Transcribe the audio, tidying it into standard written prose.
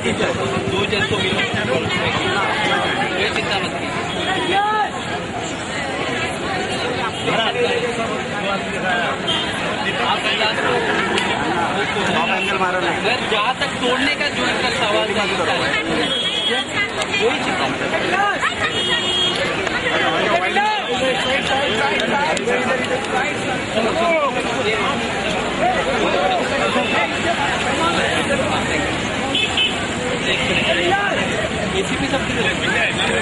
दो जन को मिला, कोई चिंता मत कीजिए। जहाँ तक तोड़ने का जो इनका सवाल था, कोई चिंता नहीं। एसीपी सब